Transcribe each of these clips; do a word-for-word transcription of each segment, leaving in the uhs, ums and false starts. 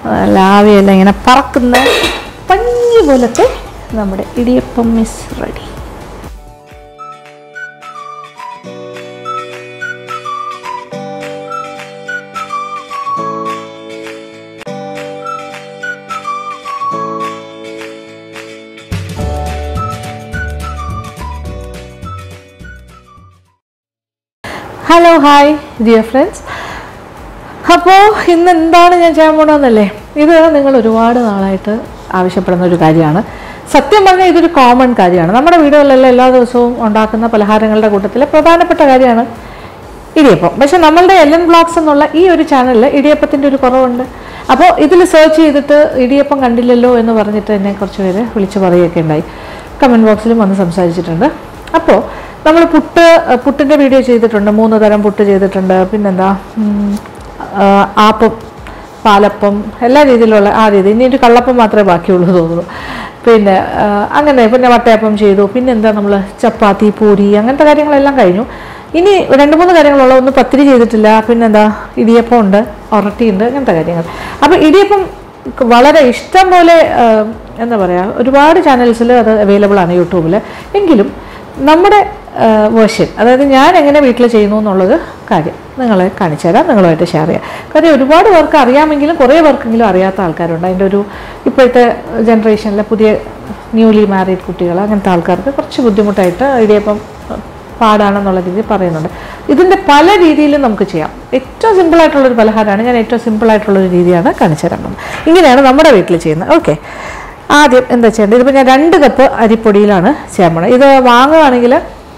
ലാവിയെല്ലാം ഇങ്ങനെ പറക്കുന്ന പഞ്ഞി പോലത്തെ നമ്മുടെ idiyappam is ready. Hello hi dear friends. അപ്പോൾ ഇന്ന് എന്താണ് ഞാൻ ചെയ്യാൻ പോകണമെന്നല്ലേ, ഇത് നിങ്ങൾ ഒരുപാട് നാളായിട്ട് ആവശ്യപ്പെടുന്ന ഒരു കാര്യമാണ്. സത്യം പറഞ്ഞാൽ ഇതൊരു കോമൺ കാര്യമാണ്. നമ്മുടെ വീടുകളിലെല്ലാം എല്ലാ ദിവസവും ഉണ്ടാക്കുന്ന പലഹാരങ്ങളുടെ കൂട്ടത്തിൽ പ്രധാനപ്പെട്ട കാര്യമാണ് ഇടിയപ്പം. പക്ഷെ നമ്മളുടെ എൽ എൻ ബ്ലോഗ്സ് എന്നുള്ള ഈ ഒരു ചാനലിൽ ഇടിയപ്പത്തിൻ്റെ ഒരു കുറവുണ്ട്. അപ്പോൾ ഇതിൽ സെർച്ച് ചെയ്തിട്ട് ഇടിയപ്പം കണ്ടില്ലല്ലോ എന്ന് പറഞ്ഞിട്ട് എന്നെ കുറച്ച് പേര് വിളിച്ച് പറയുകയൊക്കെ ഉണ്ടായി. കമൻറ്റ് ബോക്സിലും വന്ന് സംസാരിച്ചിട്ടുണ്ട്. അപ്പോൾ നമ്മൾ പുട്ട് പുട്ടിൻ്റെ വീഡിയോ ചെയ്തിട്ടുണ്ട്, മൂന്ന് തരം പുട്ട് ചെയ്തിട്ടുണ്ട്. പിന്നെന്താ ആപ്പം, പാലപ്പം, എല്ലാ രീതിയിലുള്ള ആ രീതി. ഇനി ഒരു കള്ളപ്പം മാത്രമേ ബാക്കിയുള്ളൂ തോന്നുന്നു. പിന്നെ അങ്ങനെ പിന്നെ വട്ടയപ്പം ചെയ്തു. പിന്നെന്താ നമ്മൾ ചപ്പാത്തി, പൂരി, അങ്ങനത്തെ കാര്യങ്ങളെല്ലാം കഴിഞ്ഞു. ഇനി രണ്ട് മൂന്ന് കാര്യങ്ങളുള്ള, ഒന്ന് പത്തിരി ചെയ്തിട്ടില്ല. പിന്നെന്താ ഇടിയപ്പം ഉണ്ട്, ഒറട്ടിയുണ്ട്, അങ്ങനത്തെ കാര്യങ്ങൾ. അപ്പോൾ ഇടിയപ്പം വളരെ ഇഷ്ടം പോലെ എന്താ പറയുക, ഒരുപാട് ചാനൽസിൽ അത് അവൈലബിൾ ആണ് യൂട്യൂബിൽ. എങ്കിലും നമ്മുടെ വേർഷൻ, അതായത് ഞാൻ എങ്ങനെ വീട്ടിൽ ചെയ്യുന്നു എന്നുള്ളത് കാര്യം നിങ്ങളെ കാണിച്ചു തരാം, നിങ്ങളുമായിട്ട് ഷെയർ ചെയ്യാം. കാര്യം ഒരുപാട് പേർക്ക് അറിയാമെങ്കിലും കുറേ പേർക്കെങ്കിലും അറിയാത്ത ആൾക്കാരുണ്ട്. അതിൻ്റെ ഒരു ഇപ്പോഴത്തെ ജനറേഷനിലെ പുതിയ ന്യൂലി മാരീഡ് കുട്ടികൾ, അങ്ങനത്തെ ആൾക്കാർക്ക് കുറച്ച് ബുദ്ധിമുട്ടായിട്ട് ഇടിയപ്പം പാടാണെന്നുള്ള രീതിയിൽ പറയുന്നുണ്ട്. ഇതിൻ്റെ പല രീതിയിലും നമുക്ക് ചെയ്യാം. ഏറ്റവും സിമ്പിളായിട്ടുള്ളൊരു പലഹാരമാണ്. ഞാൻ ഏറ്റവും സിമ്പിളായിട്ടുള്ളൊരു രീതിയാണ് കാണിച്ചു തരാൻ. ഇങ്ങനെയാണ് നമ്മുടെ വീട്ടിൽ ചെയ്യുന്നത്. ഓക്കെ, ആദ്യം എന്താ ചെയ്യേണ്ടത്, ഇതിപ്പോൾ ഞാൻ രണ്ട് കപ്പ് അരിപ്പൊടിയിലാണ് ചെയ്യാൻ പോണത്. ഇത് വാങ്ങുകയാണെങ്കിൽ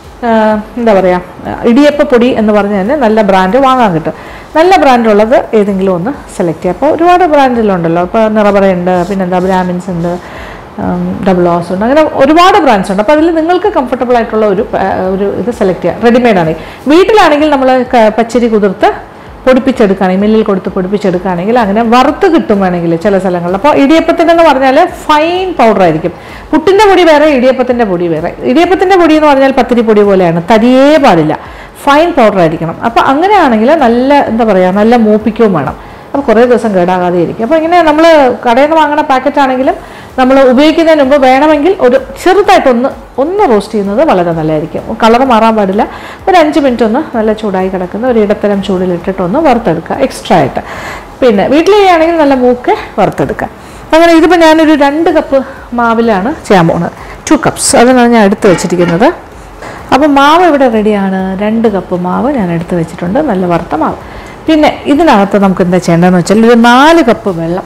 എന്താ പറയുക, ഇടിയപ്പപ്പൊടി എന്ന് പറഞ്ഞ് തന്നെ നല്ല ബ്രാൻഡ് വാങ്ങാൻ കിട്ടും. നല്ല ബ്രാൻഡുള്ളത് ഏതെങ്കിലും ഒന്ന് സെലക്ട് ചെയ്യുക. അപ്പോൾ ഒരുപാട് ബ്രാൻഡിലുണ്ടല്ലോ. ഇപ്പോൾ നിറപറയുണ്ട്, പിന്നെന്താ ബ്രാഹ്മിൻസ് ഉണ്ട്, ഡബിൾ ഓസ് ഉണ്ട്, അങ്ങനെ ഒരുപാട് ബ്രാൻഡ്സ് ഉണ്ട്. അപ്പോൾ അതിൽ നിങ്ങൾക്ക് കംഫർട്ടബിൾ ആയിട്ടുള്ള ഒരു ഒരു ഇത് സെലക്ട് ചെയ്യുക. റെഡിമെയ്ഡ് ആണെങ്കിൽ, വീട്ടിലാണെങ്കിൽ നമ്മൾ പച്ചരി കുതിർത്ത് പൊടിപ്പിച്ചെടുക്കുകയാണെങ്കിൽ, മില്ലിൽ കൊടുത്ത് പൊടിപ്പിച്ചെടുക്കുകയാണെങ്കിൽ അങ്ങനെ വറുത്ത് കിട്ടും വേണമെങ്കിൽ ചില സ്ഥലങ്ങളിൽ. അപ്പോൾ ഇടിയപ്പത്തിനെന്ന് പറഞ്ഞാൽ ഫൈൻ പൗഡർ ആയിരിക്കും. പുട്ടിൻ്റെ പൊടി വേറെ, ഇടിയപ്പത്തിൻ്റെ പൊടി വേറെ. ഇടിയപ്പത്തിൻ്റെ പൊടി എന്ന് പറഞ്ഞാൽ പത്തിരി പൊടി പോലെയാണ്, തരിയേ പാടില്ല, ഫൈൻ പൗഡർ ആയിരിക്കണം. അപ്പോൾ അങ്ങനെയാണെങ്കിൽ നല്ല എന്താ പറയുക, നല്ല മൂപ്പിക്കുകയും വേണം. അപ്പോൾ കുറേ ദിവസം കേടാകാതെ ഇരിക്കും. അപ്പോൾ ഇങ്ങനെ നമ്മൾ കടയിൽ നിന്ന് വാങ്ങുന്ന പാക്കറ്റ് ആണെങ്കിലും നമ്മൾ ഉപയോഗിക്കുന്നതിന് മുമ്പ് വേണമെങ്കിൽ ഒരു ചെറുതായിട്ടൊന്ന് ഒന്ന് റോസ്റ്റ് ചെയ്യുന്നത് വളരെ നല്ലതായിരിക്കും. കളർ മാറാൻ പാടില്ല. ഒരു അഞ്ച് മിനിറ്റ് ഒന്ന് നല്ല ചൂടായി കിടക്കുന്ന ഒരു ഇടത്തരം ചൂടിലിട്ടിട്ടൊന്ന് വറുത്തെടുക്കുക എക്സ്ട്രാ ആയിട്ട്. പിന്നെ വീട്ടിൽ ചെയ്യുകയാണെങ്കിൽ നല്ല മൂക്കെ വറുത്തെടുക്കുക. അങ്ങനെ ഇതിപ്പോൾ ഞാനൊരു രണ്ട് കപ്പ് മാവിലാണ് ചെയ്യാൻ പോകുന്നത്. ടു കപ്സ് അതിനാണ് ഞാൻ എടുത്ത് വെച്ചിരിക്കുന്നത്. അപ്പോൾ മാവ് ഇവിടെ റെഡിയാണ്. രണ്ട് കപ്പ് മാവ് ഞാൻ എടുത്ത് വെച്ചിട്ടുണ്ട്, നല്ല വറുത്ത മാവ്. പിന്നെ ഇതിനകത്ത് നമുക്ക് എന്താ ചെയ്യേണ്ടതെന്ന് വെച്ചാൽ ഒരു നാല് കപ്പ് വെള്ളം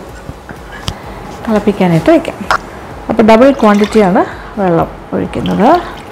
തിളപ്പിക്കാനായിട്ട് വയ്ക്കാം. അപ്പോൾ ഡബിൾ ക്വാണ്ടിറ്റിയാണ് വെള്ളം ഒഴിക്കുന്നത്.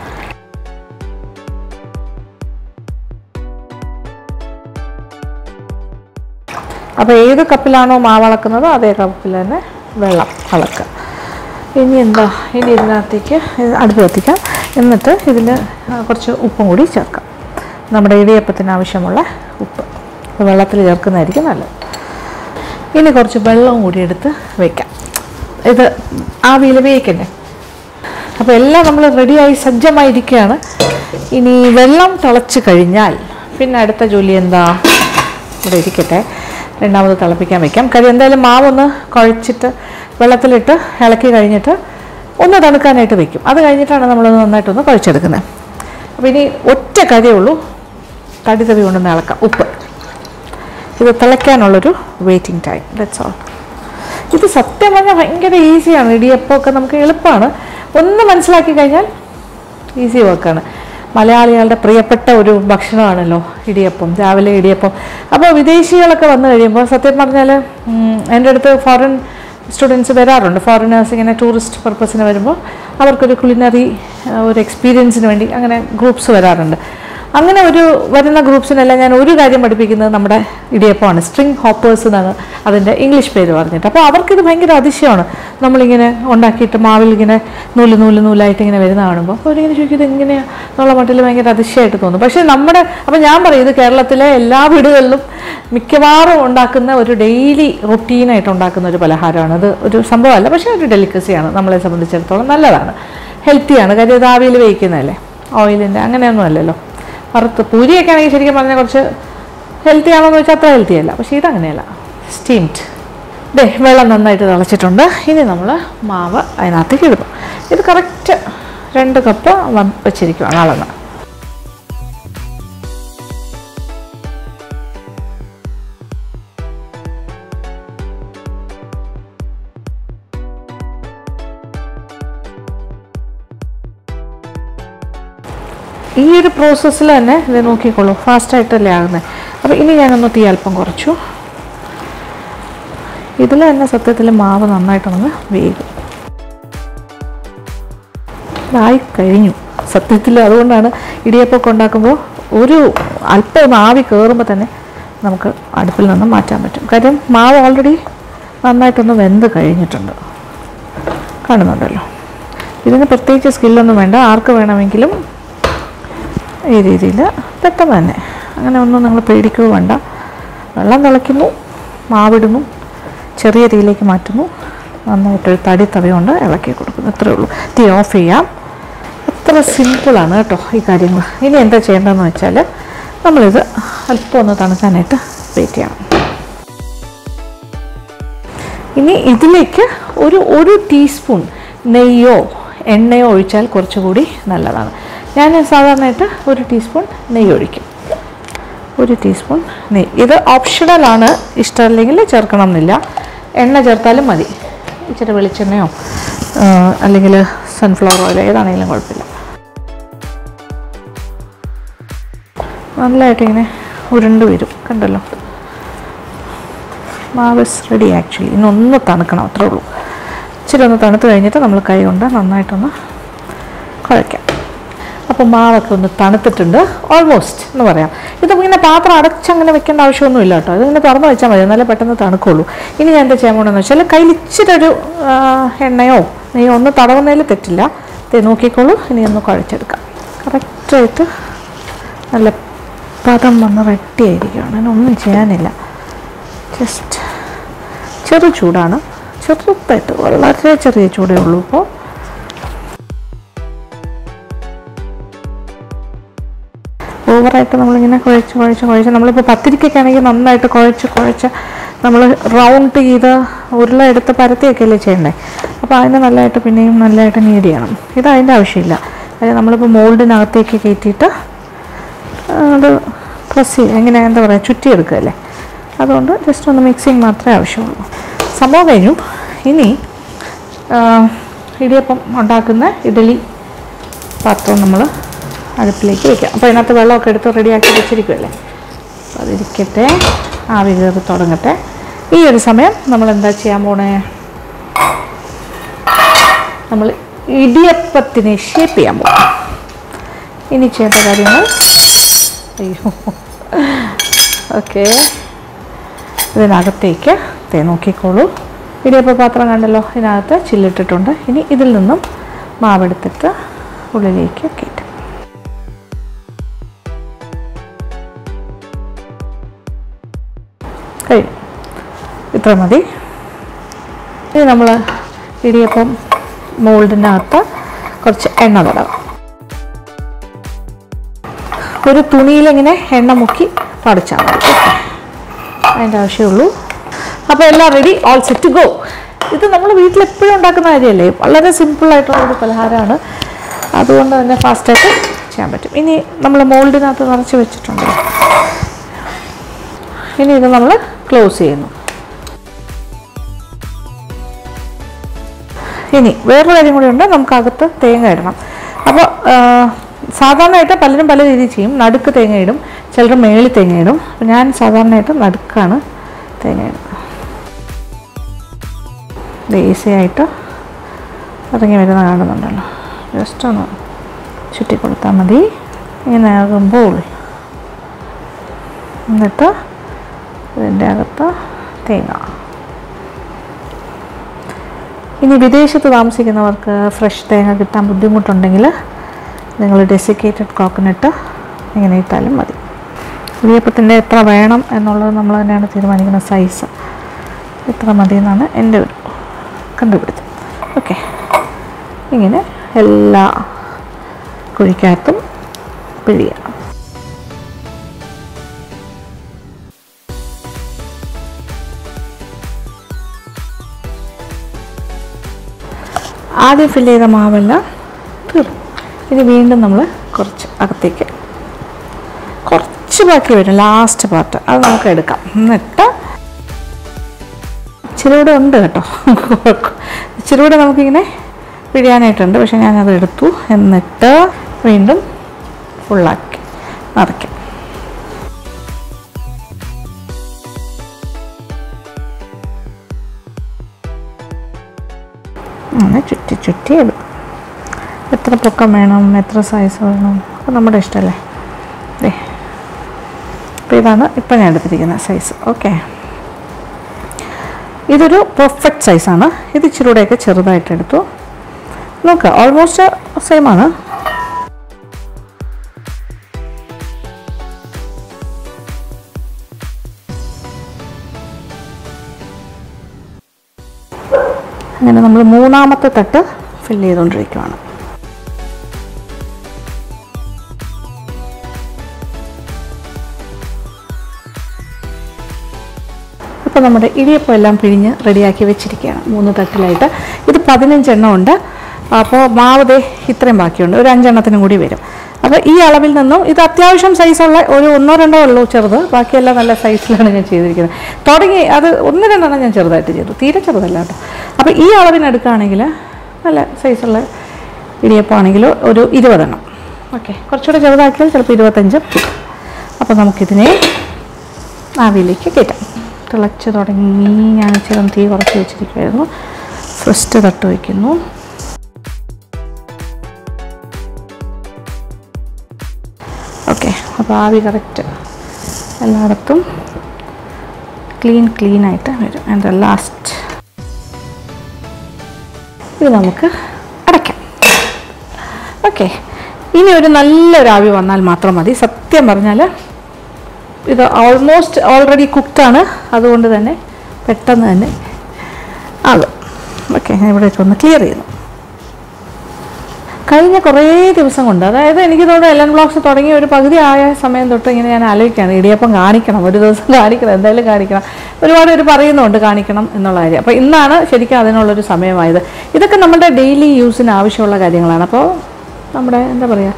അപ്പോൾ ഏത് കപ്പിലാണോ മാവ് അളക്കുന്നത് അതേ കപ്പിൽ തന്നെ വെള്ളം അളക്കുക. ഇനി എന്താ, ഇനി ഇതിനകത്തേക്ക് അടുപ്പ് കത്തിക്കാം. എന്നിട്ട് ഇതിൽ കുറച്ച് ഉപ്പും കൂടി ചേർക്കാം. നമ്മുടെ ഇടിയപ്പത്തിന് ആവശ്യമുള്ള ഉപ്പ് വെള്ളത്തിൽ ചേർക്കുന്നതായിരിക്കും നല്ലത്. ഇനി കുറച്ച് വെള്ളവും കൂടി എടുത്ത് വയ്ക്കാം. ഇത് ആവിയിൽ വേവിക്കണ്ടേ. അപ്പോൾ എല്ലാം നമ്മൾ റെഡിയായി സജ്ജമായിരിക്കുകയാണ്. ഇനി വെള്ളം തിളച്ച് കഴിഞ്ഞാൽ പിന്നെ അടുത്ത ജോലി എന്താ, ഇവിടെ ഇരിക്കട്ടെ, രണ്ടാമത് തിളപ്പിക്കാൻ വയ്ക്കാം. കാര്യം എന്തായാലും മാവൊന്ന് കുഴച്ചിട്ട് വെള്ളത്തിലിട്ട് ഇളക്കി കഴിഞ്ഞിട്ട് ഒന്ന് തണുക്കാനായിട്ട് വയ്ക്കും. അത് കഴിഞ്ഞിട്ടാണ് നമ്മളത് നന്നായിട്ടൊന്ന് കുഴച്ചെടുക്കുന്നത്. അപ്പോൾ ഇനി ഒറ്റ കാര്യമേ ഉള്ളൂ, തടി തവി കൊണ്ടൊന്ന് ഇളക്കാം. ഉപ്പ് ഇത് തിളയ്ക്കാനുള്ളൊരു വെയിറ്റിംഗ് ടൈം, ദാറ്റ്സ് ഓൾ. ഇത് സത്യം പറഞ്ഞാൽ ഭയങ്കര ഈസിയാണ്. ഇടിയപ്പമൊക്കെ നമുക്ക് എളുപ്പമാണ്, ഒന്ന് മനസ്സിലാക്കി കഴിഞ്ഞാൽ ഈസി വർക്കാണ്. മലയാളികളുടെ പ്രിയപ്പെട്ട ഒരു ഭക്ഷണമാണല്ലോ ഇടിയപ്പം, രാവിലെ ഇടിയപ്പം. അപ്പോൾ വിദേശികളൊക്കെ വന്നു കഴിയുമ്പോൾ സത്യം പറഞ്ഞാൽ എൻ്റെ അടുത്ത് ഫോറിൻ സ്റ്റുഡൻസ് വരാറുണ്ട്. ഫോറിനേഴ്സ് ഇങ്ങനെ ടൂറിസ്റ്റ് പർപ്പസിന് വരുമ്പോൾ അവർക്കൊരു കുലിനറി ഒരു എക്സ്പീരിയൻസിന് വേണ്ടി അങ്ങനെ ഗ്രൂപ്പ്സ് വരാറുണ്ട്. അങ്ങനെ ഒരു വരുന്ന ഗ്രൂപ്പ്സിനെല്ലാം ഞാൻ ഒരു കാര്യം പഠിപ്പിക്കുന്നത് നമ്മുടെ ഇടിയപ്പമാണ്. സ്ട്രിങ് ഹോപ്പേഴ്സ് എന്നാണ് അതിൻ്റെ ഇംഗ്ലീഷ് പേര് പറഞ്ഞിട്ട്. അപ്പോൾ അവർക്കിത് ഭയങ്കര അതിശയമാണ്. നമ്മളിങ്ങനെ ഉണ്ടാക്കിയിട്ട് മാവിൽ ഇങ്ങനെ നൂല് നൂല് നൂലായിട്ട് ഇങ്ങനെ വരുന്ന കാണുമ്പോൾ അപ്പോൾ അവരിങ്ങനെ ചോദിക്കും ഇത് എങ്ങനെയാണ് എന്നുള്ള മട്ടിൽ ഭയങ്കര അതിശയമായിട്ട് തോന്നും. പക്ഷേ നമ്മുടെ അപ്പോൾ ഞാൻ പറയും ഇത് കേരളത്തിലെ എല്ലാ വീടുകളിലും മിക്കവാറും ഉണ്ടാക്കുന്ന ഒരു ഡെയിലി റൊട്ടീനായിട്ട് ഉണ്ടാക്കുന്ന ഒരു പലഹാരമാണ്. അത് ഒരു സംഭവമല്ല, പക്ഷേ ഒരു ഡെലിക്കസിയാണ്. നമ്മളെ സംബന്ധിച്ചിടത്തോളം നല്ലതാണ്, ഹെൽത്തിയാണ്. കാര്യം ഇത് ആവിയിൽ വേവിക്കുന്നതല്ലേ, ഓയിലിൻ്റെ അങ്ങനെയൊന്നും അല്ലല്ലോ. വറുത്ത് പൂരിയൊക്കെ ആണെങ്കിൽ ശരിക്കും പറഞ്ഞാൽ കുറച്ച് ഹെൽത്തി ആണോ എന്ന് വെച്ചാൽ അത്ര ഹെൽത്തി അല്ല. പക്ഷേ ഇതങ്ങനെയല്ല, സ്റ്റീംഡ് ദേ വെള്ളം നന്നായിട്ട് തിളച്ചിട്ടുണ്ട്. ഇനി നമ്മൾ മാവ് അതിനകത്തേക്ക് ഇടുന്നു. ഇത് കറക്റ്റ് രണ്ട് കപ്പ് വെച്ചിരിക്കുകയാണ് അളന്ന്. ഈ ഒരു പ്രോസസ്സിൽ തന്നെ ഇത് നോക്കിക്കോളൂ, ഫാസ്റ്റായിട്ടല്ലേ ആകുന്നത്. അപ്പോൾ ഇനി ഞാനൊന്ന് തീ അല്പം കുറച്ചു. ഇതിൽ തന്നെ സത്യത്തിൽ മാവ് നന്നായിട്ടൊന്ന് വേകും. ഇതായി കഴിഞ്ഞു സത്യത്തിൽ. അതുകൊണ്ടാണ് ഇടിയപ്പമൊക്കെ ഉണ്ടാക്കുമ്പോൾ ഒരു അല്പം ഒന്ന് ആവി കയറുമ്പോൾ തന്നെ നമുക്ക് അടുപ്പിൽ നിന്ന് മാറ്റാൻ പറ്റും. കാര്യം മാവ് ഓൾറെഡി നന്നായിട്ടൊന്ന് വെന്ത് കഴിഞ്ഞിട്ടുണ്ട്, കാണുന്നുണ്ടല്ലോ. ഇതിന് പ്രത്യേകിച്ച് സ്കില്ലൊന്നും വേണ്ട, ആർക്ക് വേണമെങ്കിലും ഈ രീതിയിൽ പെട്ടെന്ന് തന്നെ. അങ്ങനെ ഒന്നും നിങ്ങൾ പേടിക്കുകയോ വേണ്ട. വെള്ളം തിളയ്ക്കുന്നു, മാവിടുന്നു, ചെറിയ തീയിലേക്ക് മാറ്റുന്നു, നന്നായിട്ടൊരു തടി തവി കൊണ്ട് ഇളക്കി കൊടുക്കുന്നു. ഇത്രയേ ഉള്ളൂ. തീ ഓഫ് ചെയ്യാം. അത്ര സിമ്പിളാണ് കേട്ടോ ഈ കാര്യങ്ങൾ. ഇനി എന്താ ചെയ്യേണ്ടതെന്ന് വെച്ചാൽ നമ്മളിത് അല്പം ഒന്ന് തണുക്കാനായിട്ട് വെയിറ്റ് ചെയ്യണം. ഇനി ഇതിലേക്ക് ഒരു ഒരു ടീസ്പൂൺ നെയ്യോ എണ്ണയോ ഒഴിച്ചാൽ കുറച്ചുകൂടി നല്ലതാണ്. ഞാൻ സാധാരണയായിട്ട് ഒരു ടീസ്പൂൺ നെയ്യ് ഒഴിക്കും. ഒരു ടീസ്പൂൺ നെയ്യ്. ഇത് ഓപ്ഷണലാണ്, ഇഷ്ടമല്ലെങ്കിൽ ചേർക്കണം എന്നില്ല. എണ്ണ ചേർത്താലും മതി. ഇച്ചിരി വെളിച്ചെണ്ണയോ അല്ലെങ്കിൽ സൺഫ്ലവർ ഓയിൽ ഏതാണെങ്കിലും കുഴപ്പമില്ല. നല്ലതായിട്ട് ഇങ്ങനെ ഉരുണ്ട് വരും, കണ്ടല്ലോ. മാവ് റെഡി ആക്ച്വലി. ഇന്നൊന്ന് തണുക്കണം, അത്രേ ഉള്ളൂ. ഇച്ചിരി ഒന്ന് തണുത്ത് കഴിഞ്ഞിട്ട് നമ്മൾ കൈ കൊണ്ട് നന്നായിട്ടൊന്ന് കുഴയ്ക്കാം. അപ്പോൾ മാവൊക്കെ ഒന്ന് തണുത്തിട്ടുണ്ട് ഓൾമോസ്റ്റ് എന്ന് പറയാം. ഇത് ഇങ്ങനെ പാത്രം അടച്ചങ്ങനെ വെക്കേണ്ട ആവശ്യമൊന്നുമില്ല കേട്ടോ. ഇതിങ്ങനെ തുറന്ന് വെച്ചാൽ മതി, എന്നാലേ പെട്ടെന്ന് തണുക്കുള്ളൂ. ഇനി ഞാൻ എന്താ ചെയ്യാൻ പോകണമെന്ന് വെച്ചാൽ കയ്യിൽ ഇച്ചിരി ഒരു എണ്ണയോ നെയ്യോ ഒന്ന് തടവുന്നതിൽ തെറ്റില്ല. ഇത് നോക്കിക്കോളൂ. ഇനി ഒന്ന് കുഴച്ചെടുക്കാം. കറക്റ്റായിട്ട് നല്ല പദം വന്ന് റെഡി ആയിരിക്കുകയാണ്. അതിനൊന്നും ചെയ്യാനില്ല. ജസ്റ്റ് ചെറു ചൂടാണ്, ചെറുതായിട്ട് വളരെ ചെറിയ ചൂടേ ഉള്ളൂ. ഇപ്പോൾ ഓവറായിട്ട് നമ്മളിങ്ങനെ കുഴച്ച് കുഴച്ച് കുഴച്ച് നമ്മളിപ്പോൾ പത്തിരിക്കൊക്കെയാണെങ്കിൽ നന്നായിട്ട് കുഴച്ച് കുഴച്ച് നമ്മൾ റൗണ്ട് ചെയ്ത് ഉരുള എടുത്ത് പരത്തിയൊക്കെ അല്ലേ ചെയ്യണ്ടേ. അപ്പോൾ അതിന് നല്ലതായിട്ട് പിന്നെയും നല്ലതായിട്ട് നീഡ് ചെയ്യണം. ഇത് അതിൻ്റെ ആവശ്യമില്ല. അതായത് നമ്മളിപ്പോൾ മോൾഡിനകത്തേക്ക് കയറ്റിയിട്ട് അത് പ്രസ് ചെയ്യുക, എങ്ങനെ എന്താ പറയുക, ചുറ്റിയെടുക്കുകയല്ലേ. അതുകൊണ്ട് ജസ്റ്റ് ഒന്ന് മിക്സിങ് മാത്രമേ ആവശ്യമുള്ളൂ. സംഭവം കഴിഞ്ഞു. ഇനി ഇടിയപ്പം ഉണ്ടാക്കുന്ന ഇഡലി പാത്രം നമ്മൾ അടുപ്പിലേക്ക് വയ്ക്കാം. അപ്പോൾ അതിനകത്ത് വെള്ളമൊക്കെ എടുത്ത് റെഡിയാക്കി വെച്ചിരിക്കുമല്ലേ. അപ്പോൾ അതിരിക്കട്ടെ, ആവി കയറി തുടങ്ങട്ടെ. ഈ ഒരു സമയം നമ്മൾ എന്താ ചെയ്യാൻ പോണേ, നമ്മൾ ഇടിയപ്പത്തിനെ ഷേപ്പ് ചെയ്യാൻ പോകാം. ഇനി ചെയ്യേണ്ട കാര്യങ്ങൾ, അയ്യോ ഓക്കെ, ഇതിനകത്തേക്ക് തേ നോക്കിക്കോളൂ. ഇടിയപ്പ പാത്രം കണ്ടല്ലോ, ഇതിനകത്ത് ചില്ലിട്ടിട്ടുണ്ട്. ഇനി ഇതിൽ നിന്നും മാവെടുത്തിട്ട് ഉള്ളിലേക്ക് കയറ്റും. കഴിഞ്ഞു, ഇത്ര മതി. ഇനി നമ്മൾ ഇടിയപ്പം മോൾഡിനകത്ത് കുറച്ച് എണ്ണ തടവാം. ഒരു തുണിയിലിങ്ങനെ എണ്ണ മുക്കി പടച്ചാൽ മതി. അതിൻ്റെ ആവശ്യമുള്ളൂ. അപ്പോൾ എല്ലാം ready, all set to go. ഇത് നമ്മൾ വീട്ടിലെപ്പോഴും ഉണ്ടാക്കുന്ന കാര്യമല്ലേ, വളരെ സിമ്പിളായിട്ടുള്ളൊരു പലഹാരമാണ്. അതുകൊണ്ട് തന്നെ ഫാസ്റ്റായിട്ട് ചെയ്യാൻ പറ്റും. ഇനി നമ്മൾ മോൾഡിനകത്ത് നിറച്ച് വെച്ചിട്ടുണ്ട്. ഇനി ഇത് നമ്മൾ ക്ലോസ് ചെയ്യുന്നു. ഇനി വേറൊരു കാര്യം കൂടി ഉണ്ട്, നമുക്കകത്ത് തേങ്ങ ഇടണം. അപ്പോൾ സാധാരണയായിട്ട് പലരും പല രീതിയിൽ ചെയ്യും. നടുക്ക് തേങ്ങ ഇടും, ചിലർ മേളിൽ തേങ്ങ ഇടും. ഞാൻ സാധാരണയായിട്ട് നടുക്കാണ് തേങ്ങ ഇടുന്നത്. ഈസിയായിട്ട് ഇറങ്ങി വരുന്ന കാണുന്നുണ്ടല്ലോ, ജസ്റ്റ് ഒന്ന് ചുറ്റി കൊടുത്താൽ മതി. ഇങ്ങനെ ആകുമ്പോൾ എന്നിട്ട് ഇതിൻ്റെ അകത്ത് തേങ്ങ. ഇനി വിദേശത്ത് താമസിക്കുന്നവർക്ക് ഫ്രഷ് തേങ്ങ കിട്ടാൻ ബുദ്ധിമുട്ടുണ്ടെങ്കിൽ നിങ്ങൾ ഡെസിക്കേറ്റഡ് കോക്കനട്ട് ഇങ്ങനെ ഇട്ടാലും മതി. ഇടിയപ്പത്തിൻ്റെ എത്ര വേണം എന്നുള്ളത് നമ്മൾ തന്നെയാണ് തീരുമാനിക്കുന്ന സൈസ്. എത്ര മതി എന്നാണ് എൻ്റെ ഒരു കണ്ടുപിടുത്തം. ഓക്കെ, ഇങ്ങനെ എല്ലാ കുഴിക്കകത്തും പിഴിയാം. ആദ്യം ഫില്ല് ചെയ്ത മാവെല്ലാം തീർന്നു. ഇനി വീണ്ടും നമ്മൾ കുറച്ച് അകത്തേക്ക് കുറച്ച് ബാക്കി വരും, ലാസ്റ്റ് പാർട്ട് അത് നമുക്ക് എടുക്കാം. എന്നിട്ട് ഇച്ചിരി കൂടെ ഉണ്ട് കേട്ടോ, ഇച്ചിരി കൂടെ നമുക്കിങ്ങനെ പിടിയാനായിട്ടുണ്ട്. പക്ഷെ ഞാനത് എടുത്തു. എന്നിട്ട് വീണ്ടും ഫുള്ളാക്കി നിറയ്ക്കാം. അങ്ങനെ ചുറ്റി ചുറ്റി എടുക്കും. എത്ര പൊക്കം വേണം, എത്ര സൈസ് വേണം, അപ്പോൾ നമ്മുടെ ഇഷ്ടമല്ലേ. അതെ, അപ്പോൾ ഇതാണ് ഇപ്പം ഞാൻ എടുത്തിരിക്കുന്ന സൈസ്. ഓക്കെ, ഇതൊരു പെർഫെക്റ്റ് സൈസാണ്. ഇത് ഇച്ചിരി കൂടെയൊക്കെ ചെറുതായിട്ട് എടുത്തു. നോക്കുക, ഓൾമോസ്റ്റ് സെയിം ആണ്. അങ്ങനെ നമ്മൾ മൂന്നാമത്തെ തട്ട് ഫില്ല് ചെയ്തുകൊണ്ടിരിക്കുകയാണ്. അപ്പോൾ നമ്മുടെ ഇടിയപ്പം എല്ലാം പിഴിഞ്ഞ് റെഡിയാക്കി വെച്ചിരിക്കുകയാണ് മൂന്ന് തട്ടിലായിട്ട്. ഇത് പതിനഞ്ചെണ്ണം ഉണ്ട്. അപ്പോൾ മാവ് ദേ ഇത്രയും ബാക്കിയുണ്ട്, ഒരു അഞ്ചെണ്ണത്തിനും കൂടി വരും. അപ്പോൾ ഈ അളവിൽ നിന്നും ഇത് അത്യാവശ്യം സൈസുള്ള ഒരു ഒന്നോ രണ്ടോ ഉള്ളൂ ചെറുത്, ബാക്കിയെല്ലാം നല്ല സൈസിലാണ് ഞാൻ ചെയ്തിരിക്കുന്നത്. തുടങ്ങി അത് ഒന്ന് രണ്ടെണ്ണം ഞാൻ ചെറുതായിട്ട് ചെയ്തു, തീരെ ചെറുതല്ല കേട്ടോ. അപ്പോൾ ഈ അളവിനെടുക്കുകയാണെങ്കിൽ നല്ല സൈസുള്ള ഇടിയപ്പമാണെങ്കിൽ ഒരു ഇരുപതെണ്ണം. ഓക്കെ, കുറച്ചുകൂടെ ചെറുതാക്കിയാൽ ചിലപ്പോൾ ഇരുപത്തഞ്ച്. അപ്പോൾ നമുക്കിതിനെ ആവിയിലേക്ക് കയറ്റാം. തിളച്ച് തുടങ്ങി. ഞാൻ ഇച്ചിരി തീ കുറച്ച് വെച്ചിരിക്കുമായിരുന്നു. ഫസ്റ്റ് തട്ട് വയ്ക്കുന്നു. ഓക്കെ, അപ്പോൾ ആവി കറക്റ്റ് എല്ലായിടത്തും ക്ലീൻ ക്ലീനായിട്ട് വരും. ആൻഡ് ലാസ്റ്റ് ഇത് നമുക്ക് അടയ്ക്കാം. ഓക്കെ, ഇനി ഒരു നല്ലൊരു ആവി വന്നാൽ മാത്രം മതി. സത്യം പറഞ്ഞാൽ ഇത് ഓൾമോസ്റ്റ് ഓൾറെഡി കുക്ക്ഡാണ്, അതുകൊണ്ട് തന്നെ പെട്ടെന്ന് തന്നെ ആകും. ഓക്കെ, ഞാൻ ഇവിടെ ഒന്ന് ക്ലിയർ ചെയ്യുന്നു. കഴിഞ്ഞ കുറേ ദിവസം കൊണ്ട്, അതായത് എനിക്ക് തോന്നുന്നു എൽ എൻ ബ്ലോഗ്സ് തുടങ്ങി ഒരു പകുതി ആയ സമയം തൊട്ട് ഇങ്ങനെ ഞാൻ ആലോചിക്കുകയാണ്, ഇടിയപ്പം കാണിക്കണം, ഒരു ദിവസം കാണിക്കണം, എന്തായാലും കാണിക്കണം. ഒരുപാട് പേര് പറയുന്നുണ്ട് കാണിക്കണം എന്നുള്ള കാര്യം. അപ്പോൾ ഇന്നാണ് ശരിക്കും അതിനുള്ളൊരു സമയമായത്. ഇതൊക്കെ നമ്മുടെ ഡെയിലി യൂസിന് ആവശ്യമുള്ള കാര്യങ്ങളാണ്. അപ്പോൾ നമ്മുടെ എന്താ പറയുക,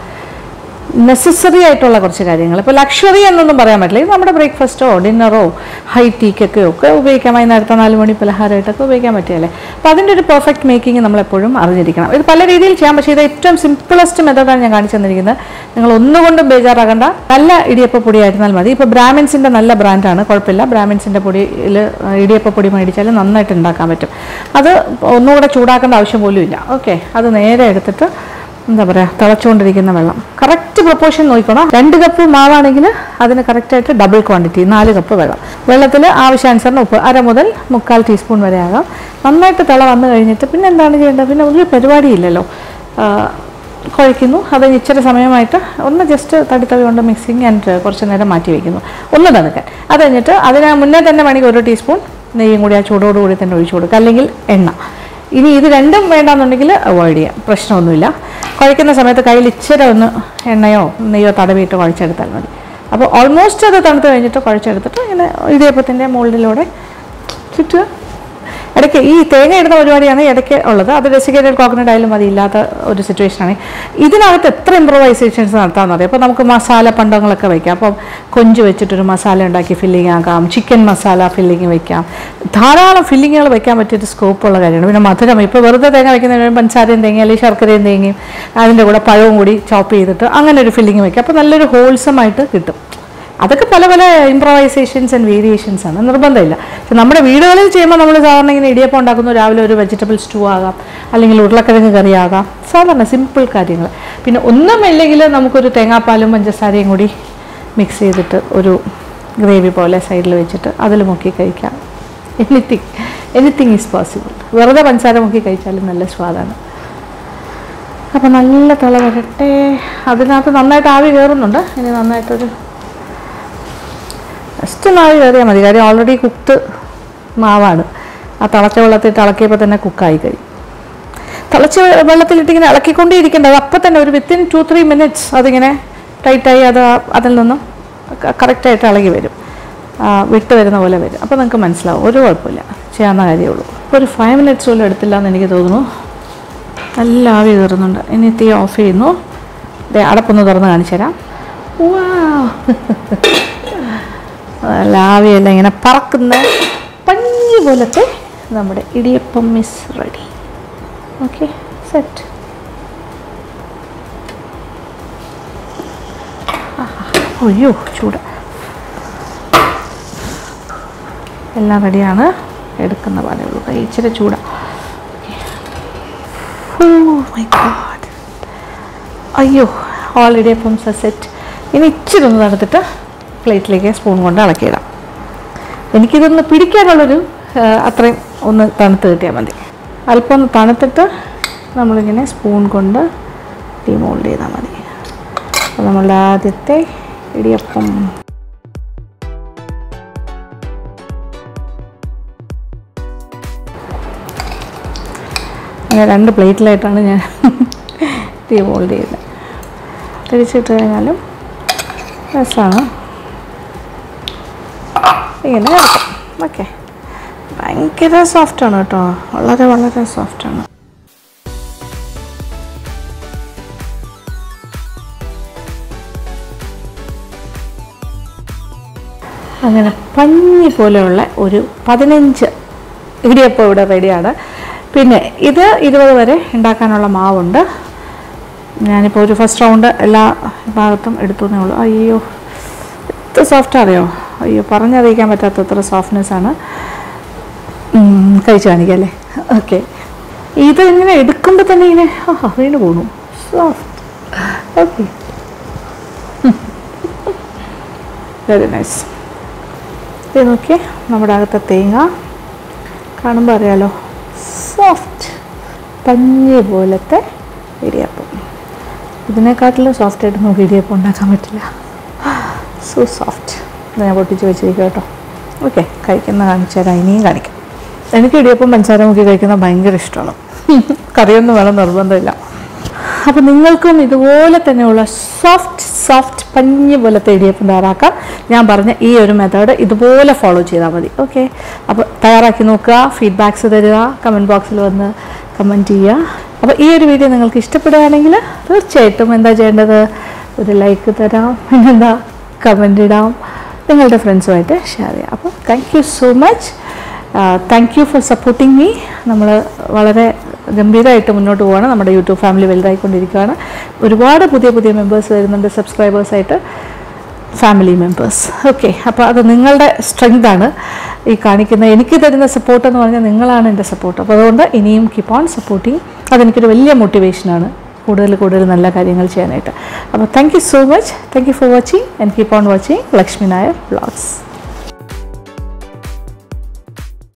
നെസസറി ആയിട്ടുള്ള കുറച്ച് കാര്യങ്ങൾ. ഇപ്പോൾ ലക്ഷറി എന്നൊന്നും പറയാൻ പറ്റില്ല. ഇത് നമ്മുടെ ബ്രേക്ക്ഫാസ്റ്റോ ഡിന്നറോ ഹൈ ടീക്കൊക്കെ ഒക്കെ ഉപയോഗിക്കാം. വൈകുന്നേരത്തെ നാല് മണി പലഹാരമായിട്ടൊക്കെ ഉപയോഗിക്കാൻ പറ്റിയല്ലേ. അപ്പോൾ അതിൻ്റെ ഒരു പെർഫെക്റ്റ് മേക്കിംഗ് നമ്മളെപ്പോഴും അറിഞ്ഞിരിക്കണം. ഇത് പല രീതിയിൽ ചെയ്യാം, പക്ഷേ ഇത് ഏറ്റവും സിംപിളസ്റ്റ് മെത്തേഡാണ് ഞാൻ കാണിച്ചു തന്നിരിക്കുന്നത്. നിങ്ങൾ ഒന്നുകൊണ്ടും ബേജാറാകണ്ട, നല്ല ഇടിയപ്പ പൊടിയായിരുന്നാൽ മതി. ഇപ്പോൾ ബ്രാഹ്മിൻസിൻ്റെ നല്ല ബ്രാൻഡാണ്, കുഴപ്പമില്ല. ബ്രാഹ്മിൻസിൻ്റെ പൊടിയിൽ ഇടിയപ്പ പൊടി മേടിച്ചാൽ നന്നായിട്ട് ഉണ്ടാക്കാൻ പറ്റും. അത് ഒന്നുകൂടെ ചൂടാക്കേണ്ട ആവശ്യം പോലും ഇല്ല. ഓക്കെ, അത് നേരെ എടുത്തിട്ട് എന്താ പറയുക, തിളച്ചുകൊണ്ടിരിക്കുന്ന വെള്ളം കറക്റ്റ് പ്രൊപ്പോർഷൻ നോക്കണം. രണ്ട് കപ്പ് മാവാണെങ്കിൽ അതിന് കറക്റ്റായിട്ട് ഡബിൾ ക്വാണ്ടിറ്റി നാല് കപ്പ് വെള്ളം. വെള്ളത്തിൽ ആവശ്യാനുസരണം ഉപ്പ് അര മുതൽ മുക്കാൽ ടീസ്പൂൺ വരെ ആകാം. നന്നായിട്ട് തിള വന്നു കഴിഞ്ഞിട്ട് പിന്നെ എന്താണ് ചെയ്യേണ്ടത്, പിന്നെ ഒരു പരിപാടിയില്ലല്ലോ. കുഴയ്ക്കുന്നു, അത് ഇച്ചിരി സമയമായിട്ട് ഒന്ന് ജസ്റ്റ് തടിത്തവി കൊണ്ട് മിക്സിങ് ആൻഡ് കുറച്ച് നേരം മാറ്റി വയ്ക്കുന്നു, ഒന്ന് തണുക്കാൻ. അത് കഴിഞ്ഞിട്ട് അതിന് മുന്നേ തന്നെ വേണമെങ്കിൽ ഒരു ടീസ്പൂൺ നെയ്യും കൂടി ആ ചൂടോടുകൂടി തന്നെ ഒഴിച്ചു കൊടുക്കുക, അല്ലെങ്കിൽ എണ്ണ. ഇനി ഇത് രണ്ടും വേണ്ടാന്നുണ്ടെങ്കിൽ അവോയ്ഡ് ചെയ്യാം, പ്രശ്നമൊന്നുമില്ല. കുഴയ്ക്കുന്ന സമയത്ത് കയ്യിൽ ഇച്ചിരി ഒന്ന് എണ്ണയോ നെയ്യോ തടവിയിട്ട് കുഴച്ചെടുത്താൽ മതി. അപ്പോൾ ഓൾമോസ്റ്റ് അത് തണുത്ത് കഴിഞ്ഞിട്ട് കുഴച്ചെടുത്തിട്ട് ഇങ്ങനെ ഇടിയപ്പത്തിൻ്റെ മോൾഡിലൂടെ ചുറ്റുക. ഇടയ്ക്ക് ഈ തേങ്ങ ഇടുന്ന പരിപാടിയാണ് ഇടയ്ക്ക് ഉള്ളത്. അത് ഡെസിക്കേറ്റഡ് കോക്കനട്ട് ആയാലും മതി, ഇല്ലാത്ത ഒരു സിറ്റുവേഷനാണ്. ഇതിനകത്ത് എത്ര ഇംപ്രവൈസേഷൻസ് നടത്താമെന്ന് അറിയാം. അപ്പോൾ നമുക്ക് മസാല പണ്ടങ്ങളൊക്കെ വയ്ക്കാം. അപ്പം കൊഞ്ച് വെച്ചിട്ടൊരു മസാല ഉണ്ടാക്കി ഫില്ലിങ് ആക്കാം, ചിക്കൻ മസാല ഫില്ലിങ് വയ്ക്കാം. ധാരാളം ഫില്ലിങ്ങുകൾ വയ്ക്കാൻ പറ്റിയൊരു സ്കോപ്പുള്ള കാര്യമാണ്. പിന്നെ മധുരം, ഇപ്പോൾ വെറുതെ തേങ്ങ വയ്ക്കുന്നതിന് പഞ്ചസാരയും തേങ്ങ അല്ലെങ്കിൽ ശർക്കരയും തേങ്ങയും അതിൻ്റെ കൂടെ പഴവും കൂടി ചോപ്പ് ചെയ്തിട്ട് അങ്ങനെ ഒരു ഫില്ലിങ് വയ്ക്കാം. അപ്പോൾ നല്ലൊരു ഹോൾസമായിട്ട് കിട്ടും. അതൊക്കെ പല പല ഇംപ്രവൈസേഷൻസ് ആൻഡ് വേരിയേഷൻസ് ആണ്, നിർബന്ധമില്ല. പക്ഷെ നമ്മുടെ വീടുകളിൽ ചെയ്യുമ്പോൾ നമ്മൾ സാധാരണ ഇങ്ങനെ ഇടിയപ്പം ഉണ്ടാക്കുന്നു, രാവിലെ ഒരു വെജിറ്റബിൾ സ്റ്റൂ ആകാം, അല്ലെങ്കിൽ ഉരുളക്കിഴങ്ങ് കറി ആകാം, സാധാരണ സിമ്പിൾ കാര്യങ്ങൾ. പിന്നെ ഒന്നുമില്ലെങ്കിൽ നമുക്കൊരു തേങ്ങാപ്പാലും പഞ്ചസാരയും കൂടി മിക്സ് ചെയ്തിട്ട് ഒരു ഗ്രേവി പോലെ സൈഡിൽ വെച്ചിട്ട് അതിൽ മുക്കി കഴിക്കാം. Anything anything is possible. വെറുതെ പഞ്ചസാര മുക്കി കഴിച്ചാലും നല്ല സ്വാദാണ്. അപ്പോൾ നല്ല തിള വരട്ടെ. അതിനകത്ത് നന്നായിട്ട് ആവി കയറുന്നുണ്ട്. ഇനി നന്നായിട്ടൊരു ജസ്റ്റ് ആവി കയറിയാൽ മതി. കാര്യം ഓൾറെഡി കുക്ക്ഡ് മാവാണ്. ആ തിളച്ച വെള്ളത്തിൽ ഇളക്കിയപ്പോൾ തന്നെ കുക്കായി കഴിയും. തിളച്ച വെള്ളത്തിലിട്ടിങ്ങനെ ഇളക്കിക്കൊണ്ടേ ഇരിക്കേണ്ടത്. അപ്പം തന്നെ ഒരു വിത്തിൻ ടു ത്രീ മിനിറ്റ്സ് അതിങ്ങനെ ടൈറ്റായി അത് അതിൽ നിന്നും കറക്റ്റായിട്ട് ഇളകി വരും, വിട്ട് വരുന്ന പോലെ വരും. അപ്പോൾ നിങ്ങൾക്ക് മനസ്സിലാവും, ഒരു കുഴപ്പമില്ല, ചെയ്യാവുന്ന കാര്യമുള്ളൂ. ഒരു ഫൈവ് മിനിറ്റ്സ് പോലും എടുത്തില്ല എന്ന് എനിക്ക് തോന്നുന്നു. നല്ല ആവി കയറുന്നുണ്ട്. ഇനി തീ ഓഫ് ചെയ്യുന്നു. ദേ അടപ്പൊന്ന് തുറന്ന് കാണിച്ചു തരാം. നല്ല ആവിയെല്ലാം ഇങ്ങനെ പറക്കുന്ന പഞ്ഞി പോലത്തെ നമ്മുടെ idiyappam is ready. Okay, set. അയ്യോ ചൂട്. എല്ലാം റെഡിയാണ്. എടുക്കുന്ന പോലെ ഉള്ളൂ. കൈ ഇച്ചിരി ചൂടാ. Oh my God. അയ്യോ, ഓൾറെഡി അപ്പം സെറ്റ്. ഇനി ഇച്ചിരി ഒന്ന് തണുത്തിട്ട് പ്ലേറ്റിലേക്ക് സ്പൂൺ കൊണ്ട് ഇളക്കിയിടാം. എനിക്കിതൊന്ന് പിടിക്കാനുള്ളൊരു അത്രയും ഒന്ന് തണുത്ത് കിട്ടിയാൽ മതി. അല്പം ഒന്ന് തണുത്തിട്ട് നമ്മളിങ്ങനെ സ്പൂൺ കൊണ്ട് ഡിമോൾഡ് ചെയ്താൽ മതി. അപ്പോൾ നമ്മളുടെ ആദ്യത്തെ ഇടിയപ്പം അങ്ങനെ രണ്ട് പ്ലേറ്റിലായിട്ടാണ് ഞാൻ ഡിമോൾഡ് ചെയ്യുന്നത്. തിരിച്ചിട്ട് കഴിഞ്ഞാലും രസമാണ്. ഇങ്ങനെ കിടക്കും. ഓക്കെ, ഭയങ്കര സോഫ്റ്റാണ് കേട്ടോ, വളരെ വളരെ സോഫ്റ്റാണ്. അങ്ങനെ പഞ്ഞി പോലെയുള്ള ഒരു പതിനഞ്ച് ഇടിയപ്പം ഇവിടെ റെഡിയാണ്. പിന്നെ ഇത് ഇരുപത് വരെ ഉണ്ടാക്കാനുള്ള മാവുണ്ട്. ഞാനിപ്പോൾ ഒരു ഫസ്റ്റ് റൗണ്ട് എല്ലാ ഭാഗത്തും എടുത്തുന്നേ ഉള്ളൂ. അയ്യോ, എത്ര സോഫ്റ്റ് അറിയോ? അയ്യോ, പറഞ്ഞറിയിക്കാൻ പറ്റാത്തത്ര സോഫ്റ്റ്നെസ്സാണ്. കഴിച്ച് കാണിക്കാം അല്ലേ? ഓക്കെ, ഇത് ഇങ്ങനെ എടുക്കുമ്പോൾ തന്നെ ഇങ്ങനെ ആ വീണ് പോണു. സോഫ്റ്റ്. Okay, very nice. ഇത് നോക്കിയേ, നമ്മുടെ അകത്തെ തേങ്ങ കാണുമ്പോൾ അറിയാലോ, സോഫ്റ്റ് പഞ്ഞി പോലത്തെ ഇടിയപ്പം. ഇതിനെക്കാട്ടിലും സോഫ്റ്റായിട്ട് നമുക്ക് ഇടിയപ്പം ഉണ്ടാക്കാൻ പറ്റില്ല. So soft. ഞാൻ പൊട്ടിച്ച് വെച്ചിരിക്കും കേട്ടോ. ഓക്കെ, കഴിക്കുന്ന കാണിച്ചു തരാം. ഇനിയും കാണിക്കാം. എനിക്ക് ഇടിയപ്പം പഞ്ചസാര മുക്കി കഴിക്കുന്നത് ഭയങ്കര ഇഷ്ടമാണ്. കറിയൊന്നും വേണം നിർബന്ധമില്ല. അപ്പോൾ നിങ്ങൾക്കും ഇതുപോലെ തന്നെയുള്ള സോഫ്റ്റ് സോഫ്റ്റ് പഞ്ഞി പോലത്തെ ഇടിയപ്പം തയ്യാറാക്കാം. ഞാൻ പറഞ്ഞ ഈ ഒരു മെത്തേഡ് ഇതുപോലെ ഫോളോ ചെയ്താൽ മതി. ഓക്കെ, അപ്പോൾ തയ്യാറാക്കി നോക്കുക, ഫീഡ്ബാക്ക്സ് തരിക, കമൻറ്റ് ബോക്സിൽ വന്ന് കമൻറ്റ് ചെയ്യുക. അപ്പോൾ ഈ ഒരു വീഡിയോ നിങ്ങൾക്ക് ഇഷ്ടപ്പെടുകയാണെങ്കിൽ തീർച്ചയായിട്ടും എന്താ ചെയ്യേണ്ടത്? ഒരു ലൈക്ക് തരാം, പിന്നെന്താ കമൻ്റ് ഇടാം, നിങ്ങളുടെ ഫ്രണ്ട്സുമായിട്ട് ഷെയർ ചെയ്യാം. അപ്പോൾ thank you so much. Thank you for supporting me. നമ്മൾ വളരെ ഗംഭീരമായിട്ട് മുന്നോട്ട് പോവുകയാണ്. നമ്മുടെ യൂട്യൂബ് ഫാമിലി വലുതായിക്കൊണ്ടിരിക്കുകയാണ്. ഒരുപാട് പുതിയ പുതിയ മെമ്പേഴ്സ് വരുന്നുണ്ട്, സബ്സ്ക്രൈബേഴ്സായിട്ട്, ഫാമിലി മെമ്പേഴ്സ്. ഓക്കെ, അപ്പോൾ അത് നിങ്ങളുടെ സ്ട്രെങ്താണ് ഈ കാണിക്കുന്ന. എനിക്ക് തരുന്ന സപ്പോർട്ട് എന്ന് പറഞ്ഞാൽ നിങ്ങളാണ് എൻ്റെ സപ്പോർട്ട്. അപ്പോൾ അതുകൊണ്ട് ഇനിയും കീപ്പ് ഓൺ സപ്പോർട്ടിങ്. അതെനിക്കൊരു വലിയ മോട്ടിവേഷനാണ് കൂടുതൽ കൂടുതൽ നല്ല കാര്യങ്ങൾ ചെയ്യാനായിട്ട്. അപ്പോൾ thank you so much. Thank you for watching and keep on watching Lakshmi Nair vlogs.